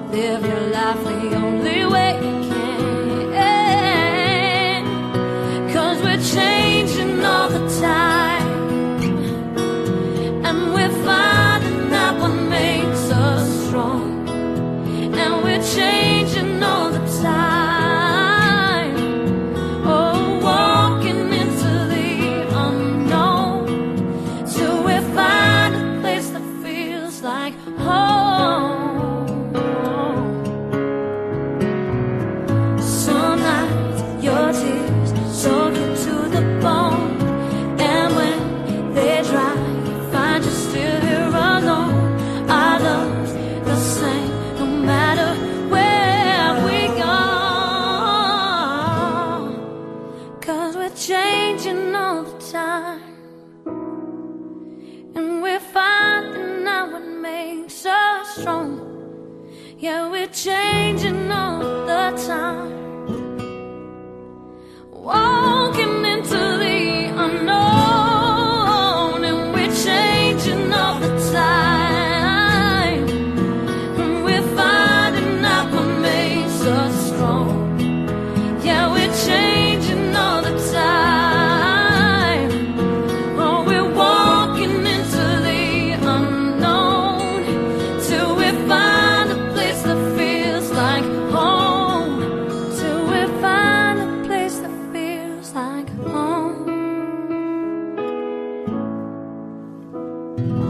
live your life the only way you can. 'Cause we're changing all the time, and we're finding out what makes us strong. And we're changing all the time, oh, walking into the unknown, till we find a place that feels like home. Some nights your tears soak you to the bone, and when they dry, you find you're still here alone. Our love's the same, no matter where we go. 'Cause we're changing all the time, and we're finding out what makes us strong. Yeah, we're changing all the time, walking into the unknown, and we're changing all the time, and we're finding out what makes us strong. Yeah, we're changing all the time, oh, we're walking into the unknown, till we find a place that feels like home, till we find a place that feels like home.